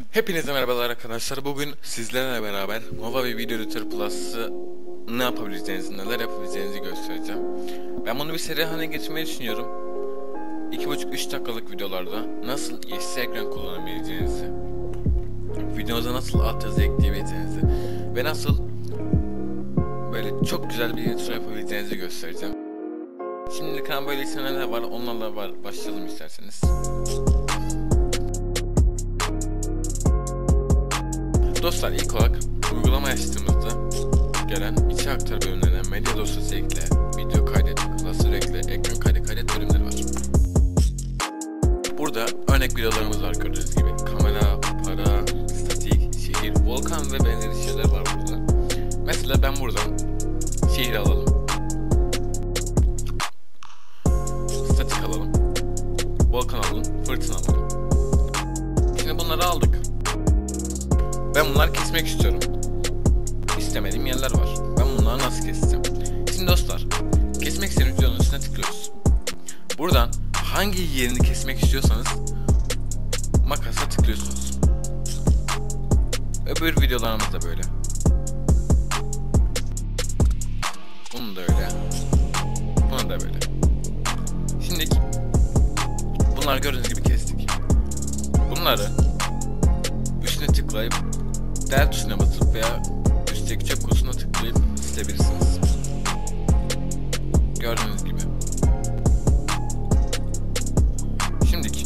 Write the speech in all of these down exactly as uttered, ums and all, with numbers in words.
Hepinize merhabalar arkadaşlar. Bugün sizlerle beraber Nova ve Video Editor Plus'ı ne yapabileceğinizi, neler yapabileceğinizi göstereceğim. Ben bunu bir seri haline getirmeyi düşünüyorum. iki buçuk üç dakikalık videolarda nasıl yeşil ekran kullanabileceğinizi, videonuza nasıl altyazı ekleyebileceğinizi ve nasıl böyle çok güzel bir intro yapabileceğinizi göstereceğim. Şimdi kanal böyle neler var, onlarla var. Başlayalım isterseniz. Dostlar, ilk olarak uygulama açtığımızda gelen içi aktar bölümlerine medya dosyası ekle, video kaydet, klasör ekle, ekran kaydet kaydet bölümleri var. Burada örnek videolarımız var gördüğünüz gibi. Kamera, para, statik, şehir, volkan ve benzeri şeyler var burada. Mesela ben buradan şehir alalım. Statik alalım. Volkan alalım. Fırtına alalım. Şimdi bunları aldık. Ben bunları kesmek istiyorum. İstemediğim yerler var. Ben bunları nasıl keseceğim? Şimdi dostlar, kesmek istediğiniz videonun üstüne tıklıyoruz. Buradan hangi yerini kesmek istiyorsanız makasa tıklıyorsunuz. Öbür videolarımız da böyle. Bunu da öyle. Bunu da böyle. Şimdi bunları gördüğünüz gibi kestik. Bunları üstüne tıklayıp del tuşuna basıp veya üstteki çöp kutusuna tıklayıp silebilirsiniz. Gördüğünüz gibi. Şimdiki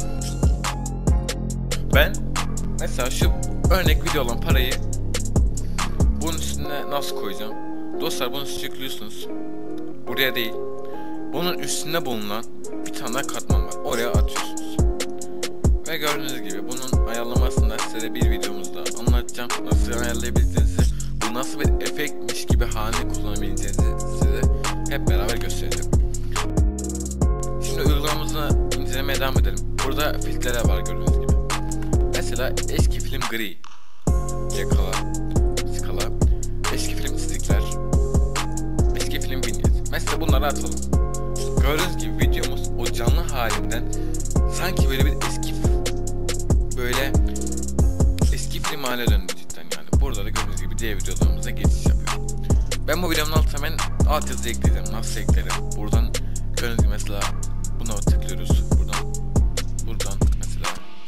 ben mesela şu örnek video olan parayı bunun üstüne nasıl koyacağım? Dostlar, bunu tıklıyorsunuz. Buraya değil. Bunun üstünde bulunan bir tane katman var. Oraya atıyorsunuz. Ve gördüğünüz gibi bunun ayarlamasında size bir videomuzda anlatacağım. Nasıl ayarlayabildiğinizi, bu nasıl bir efektmiş gibi haline kullanabileceğinizi size hep beraber göstereceğim. Şimdi uygulamamızı incelemeye devam edelim. Burada filtreler var gördüğünüz gibi. Mesela eski film gri, yakala, skala, eski film çizikler, eski film vinyet. Mesela bunları atalım. Gördüğünüz gibi videomuz o canlı halinden sanki böyle bir eski böyle eski film haline döndü cidden yani. Burada da gördüğünüz gibi diğer videolarımıza geçiş yapıyorum. Ben bu videonun altına hemen altyazı ekleyeceğim. Nasıl eklerim? Buradan gördüğünüz gibi mesela buna tıklıyoruz. Buradan buradan mesela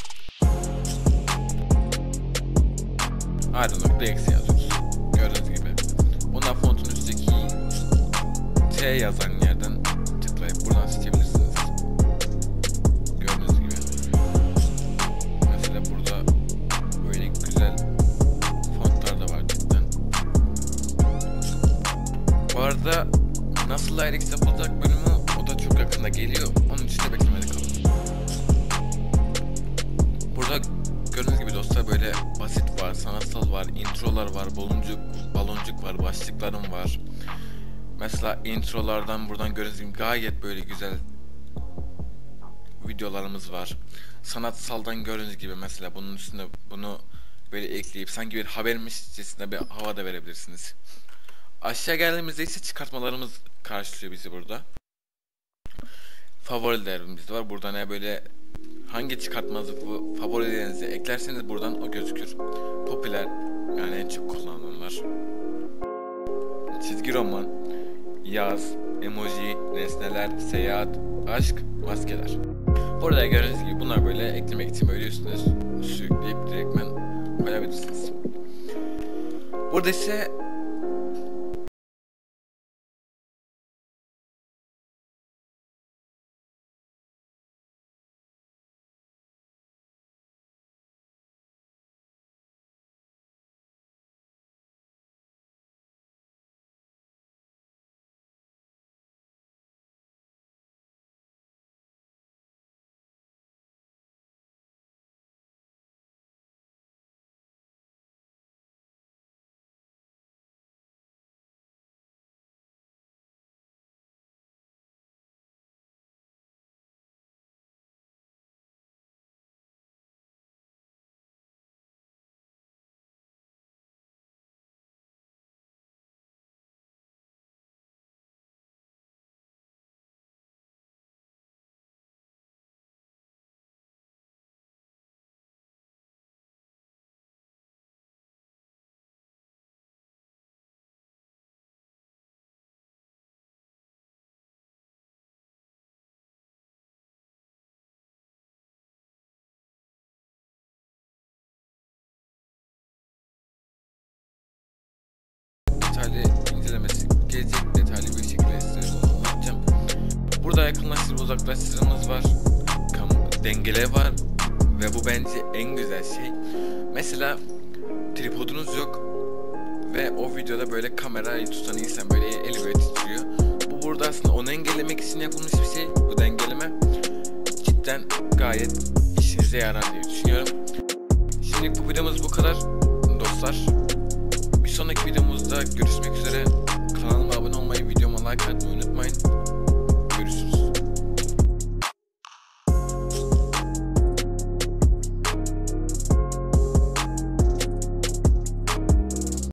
ayrı.exe yazıyoruz. Gördüğünüz gibi. Ondan fontun üstteki T yazan yerden tıklayıp buradan seçebilirsiniz. Gördüğünüz gibi. Mesela burada böyle güzel fontlar da var cidden. Bu arada nasıl Lyrics yapılacak bölümü o da çok yakında geliyor. Onun için de beklemede kalın. Burada gördüğünüz gibi dostlar böyle basit var, sanatsal var, introlar var, baloncuk, baloncuk var, başlıklarım var. Mesela introlardan buradan gördüğünüz gibi gayet böyle güzel videolarımız var. Sanatsaldan gördüğünüz gibi mesela bunun üstüne bunu böyle ekleyip sanki bir habermişçesine bir hava da verebilirsiniz. Aşağı geldiğimizde ise çıkartmalarımız karşılıyor bizi burada. Favorilerimiz var. Burada ne böyle hangi çıkartmanızı favorilerinizi eklerseniz buradan o gözükür. Popüler yani en çok kullanılanlar. Çizgi roman, yaz, emoji, nesneler, seyahat, aşk, maskeler. Burada gördüğünüz gibi bunlar böyle eklemek için böyle üstüne sürükleyip direktmen koyabilirsiniz. Burada ise incelemesi gelecek, detaylı bir şekilde size bunu anlatacağım. Burada yakınlaştırma uzaklaştırmamız var, Kam dengele var ve bu bence en güzel şey. Mesela tripodunuz yok ve o videoda böyle kamerayı tutan insan böyle eli böyle titriyor. Bu burada aslında onu engellemek için yapılmış bir şey. Bu dengeleme cidden gayet işinize yarar diye düşünüyorum. Şimdilik bu videomuz bu kadar dostlar. Bir sonraki videomuzda görüşmek üzere. Kanalıma abone olmayı, videoma like atmayı unutmayın.